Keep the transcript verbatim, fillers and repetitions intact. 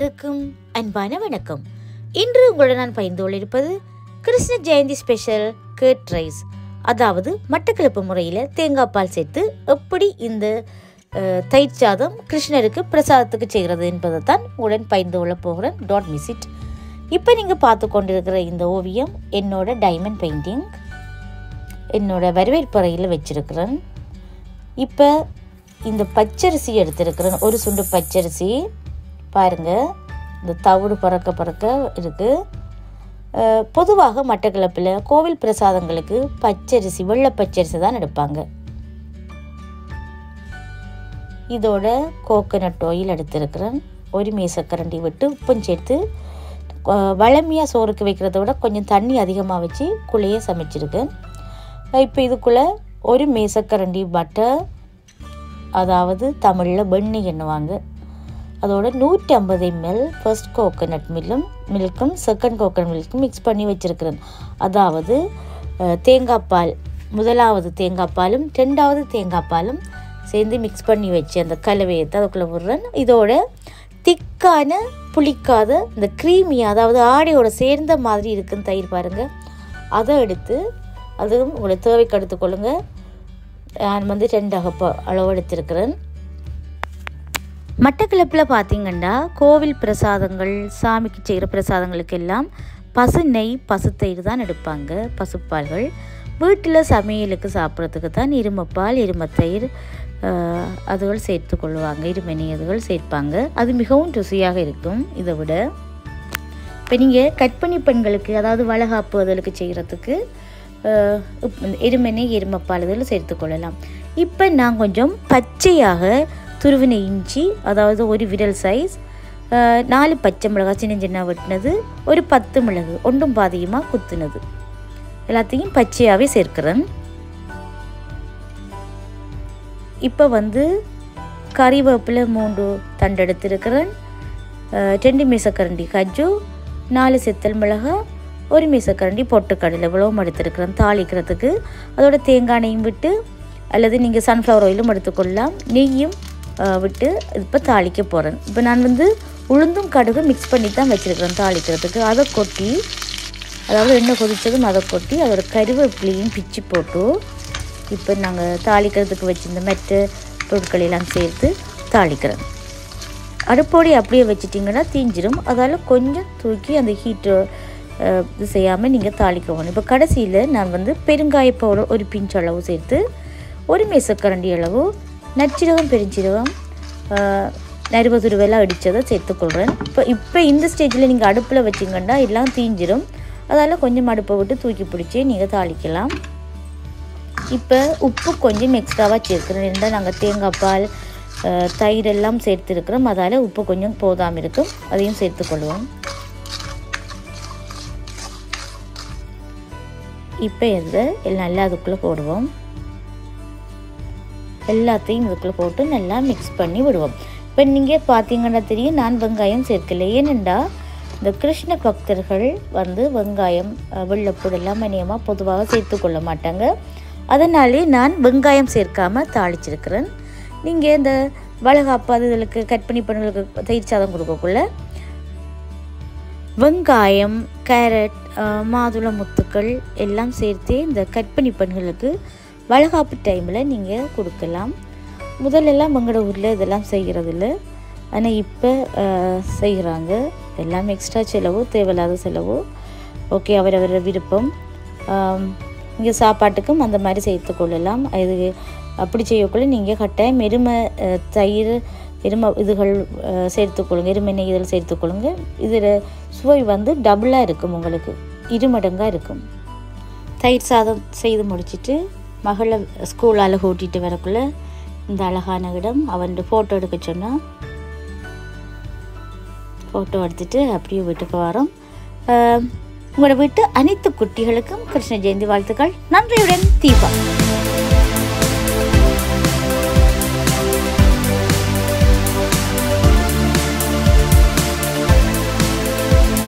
அனைவருக்கும் அன்பான வணக்கம். இன்று உங்களுடன் நான் பகிர்ந்து கொண்டிருப்பது Krishna Jayanthi special curd rice, அதாவது மட்டக்களப்பு முறையில் தேங்காய் பால் சேர்த்து எப்படி இந்த தயிர் சாதம் கிருஷ்ணருக்கு பிரசாதத்துக்கு செய்கிறது என்பதை தான் உங்களுடன் பகிர்ந்து கொள்ள போகிறேன். Don't miss it. இப்போ நீங்கள் பார்த்து கொண்டிருக்கிற இந்த ஓவியம் என்னோட டைமண்ட் பெயிண்டிங், என்னோட வரவேற்பறையில் வச்சிருக்கிறேன். இப்போ இந்த பச்சரிசி எடுத்திருக்கிறேன், ஒரு சுண்டு பச்சரிசி. பாருங்கள், இந்த தவிடு பறக்க பறக்க இருக்குது. பொதுவாக மட்டக்களப்பில் கோவில் பிரசாதங்களுக்கு பச்சரிசி, வெள்ளை பச்சரிசி தான் எடுப்பாங்க. இதோட கோகனட் ஆயில் எடுத்திருக்கிறேன். ஒரு மேசக்கரண்டி விட்டு உப்பும் சேர்த்து வளமையாக சோறுக்கு வைக்கிறத விட கொஞ்சம் தண்ணி அதிகமாக வச்சு குழைய சமைச்சிருக்கேன். இப்போ இதுக்குள்ளே ஒரு மேசக்கரண்டி பட்டர், அதாவது தமிழில் வெண்ணெய் எண்ணுவாங்க, அதோட நூற்றி ஐம்பது எம்எல் ஃபர்ஸ்ட் கோகனட் மில்லும் மில்க்கும் செகண்ட் கோகனட் மில்க்கும் மிக்ஸ் பண்ணி வச்சுருக்கிறேன். அதாவது தேங்காய் பால், முதலாவது தேங்காய் பாலும் ரெண்டாவது தேங்காய் பாலும் சேர்ந்து மிக்ஸ் பண்ணி வச்சு அந்த கலவையை அதுக்குள்ளே விடுறேன். இதோட திக்கான புளிக்காத இந்த க்ரீமி, அதாவது ஆடையோட சேர்ந்த மாதிரி இருக்குன்னு தயிர் பாருங்கள், அதை எடுத்து அதுவும் உங்களை தேவைக்கு எடுத்துக்கொள்ளுங்க. நான் வந்து ரெண்டு அகப்ப அளவு எடுத்திருக்கிறேன். மட்டக்களப்பில் பார்த்திங்கன்னா கோவில் பிரசாதங்கள், சாமிக்கு செய்கிற பிரசாதங்களுக்கு எல்லாம் பசு நெய், பசு தயிர் தான் எடுப்பாங்க, பசுப்பால்கள். வீட்டில் சமையலுக்கு சாப்பிட்றதுக்கு தான் இருமப்பால், இருமத்தயிர் அதுகள் சேர்த்து கொள்வாங்க, இருமணி அதுகள் சேர்ப்பாங்க. அது மிகவும் ருசியாக இருக்கும். இதை விட இப்போ நீங்கள் கற்பனை பெண்களுக்கு, அதாவது வளகாப்பு அதற்கு செய்கிறதுக்கு எருமெண்ணெய், எருமப்பால் இதில் சேர்த்துக்கொள்ளலாம். இப்போ நான் கொஞ்சம் பச்சையாக துருவின இஞ்சி, அதாவது ஒரு விரல் சைஸ், நாலு பச்சை மிளகாய் சின்ன சின்ன வெட்டினது, ஒரு பத்து மிளகு ஒன்றும் பாதியமாக குத்துனது, எல்லாத்தையும் பச்சையாகவே சேர்க்கிறேன். இப்போ வந்து கறிவேப்பிலை மூன்று தண்டு எடுத்திருக்கிறேன், ரெண்டு மீசக்கரண்டி கஜ்ஜு, நாலு செத்தல் மிளகாய், ஒரு மீசக்கரண்டி பொட்டுக்கடலை இவ்வளவும் எடுத்துருக்கிறேன் தாளிக்கிறதுக்கு. அதோட தேங்காய் நெய்யும் விட்டு, அல்லது நீங்கள் சன்ஃப்ளவர் ஆயிலும் எடுத்துக்கொள்ளலாம், நெய்யும் விட்டு இப்போ தாளிக்க போகிறேன். இப்போ நான் வந்து உளுந்தும் கடுகு மிக்ஸ் பண்ணி தான் வச்சுருக்கிறேன் தாளிக்கிறதுக்கு. அதை கொட்டி, அதாவது எண்ணெய் கொதித்ததும் அதை கொட்டி அதோட கருவேப்பிலையும் பிச்சு போட்டு இப்போ நாங்கள் தாளிக்கிறதுக்கு வச்சுருந்த மற்ற பொருட்களெல்லாம் சேர்த்து தாளிக்கிறேன். அடுப்போடி அப்படியே வச்சிட்டிங்கன்னா தீஞ்சிரும், அதால் கொஞ்சம் தூக்கி அந்த ஹீட்டு இது செய்யாமல் நீங்கள் தாளிக்கணும். இப்போ கடைசியில் நான் வந்து பெருங்காய பவுடர் ஒரு பிஞ்ச் அளவு சேர்த்து, ஒரு மேசக்கரண்டி அளவு நச்சீரகம், பெருஞ்சீரகம், நறுவதுருவெல்லாம் அடித்ததை சேர்த்துக்கொள்கிறேன். இப்போ இப்போ இந்த ஸ்டேஜில் நீங்கள் அடுப்பில் வச்சிங்கன்னா எல்லாம் தீஞ்சிரும், அதால் கொஞ்சம் அடுப்பை விட்டு தூக்கி பிடிச்சி நீங்கள் தாளிக்கலாம். இப்போ உப்பு கொஞ்சம் எக்ஸ்ட்ராவாக சேர்க்குறேன், ரெண்டாக நாங்கள் தேங்காய் பால், தயிர் எல்லாம் சேர்த்துருக்குறோம், அதால் உப்பு கொஞ்சம் போதாமல் இருக்கும், அதையும் சேர்த்துக்கொள்வோம். இப்போ இதை எல்லாம் நல்லா அதுக்குள்ளே போடுவோம், எல்லாத்தையும் இதுக்குள்ளே போட்டு நல்லா மிக்ஸ் பண்ணி விடுவோம். இப்போ நீங்கள் பார்த்தீங்கன்னா தெரியும், நான் வெங்காயம் சேர்க்கலை. ஏனெண்டா இந்த கிருஷ்ண பக்தர்கள் வந்து வெங்காயம், வெள்ளைப்பூடு எல்லாம் மணியமாக பொதுவாக சேர்த்துக்கொள்ள மாட்டாங்க, அதனாலே நான் வெங்காயம் சேர்க்காமல் தாளிச்சிருக்கிறேன். நீங்கள் இந்த வளகாப்பு அதுகளுக்கு கற்பனை பெண்களுக்கு தயிர் சாதம் கொடுக்கக்குள்ள வெங்காயம், கேரட், மாதுளை முத்துக்கள் எல்லாம் சேர்த்து இந்த கற்பனை பெண்களுக்கு வளகாப்பு டைமில் நீங்கள் கொடுக்கலாம். முதல்லலாம் எங்களோட ஊரில் இதெல்லாம் செய்கிறதில்ல, ஆனால் இப்போ செய்கிறாங்க. எல்லாம் எக்ஸ்ட்ரா செலவு, தேவையில்லாத செலவு. ஓகே, அவரவர் விருப்பம். இங்கே சாப்பாட்டுக்கும் அந்த மாதிரி சேர்த்து கொள்ளலாம். இது அப்படி செய்யக்குள்ள நீங்கள் கட்டாயம் எருமை தயிர், எருமை இதுகள் சேர்த்துக்கொள்ளுங்க, எருமெண்ணெய் இதில் சேர்த்துக்கொள்ளுங்க. இதில் சுவை வந்து டபுளாக இருக்கும், உங்களுக்கு இருமடங்காக இருக்கும். தயிர் சாதம் செய்து முடிச்சுட்டு மகளை ஸ்கூலால் கூட்டிகிட்டு வரக்குள்ள இந்த அழகான இடம் அவன் ஃபோட்டோ எடுக்க சொன்னால் ஃபோட்டோ எடுத்துகிட்டு அப்படியே வீட்டுக்கு வரோம். உங்களோட வீட்டு அனைத்து குட்டிகளுக்கும் கிருஷ்ண ஜெயந்தி வாழ்த்துக்கள். நன்றியுடன் தீபா.